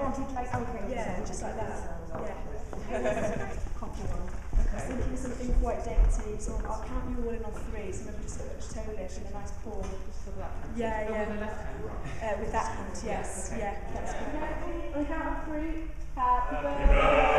wanted like, okay, yeah, just like that. Yeah. Cocky one. I was thinking something quite dainty, so I'll count you all in on 3, so maybe just a bit toe-lift and a nice pull. Yeah, yeah. With the left hand? With that hand, yes. Okay. Yeah, that's good. On the count of 3, happy birthday.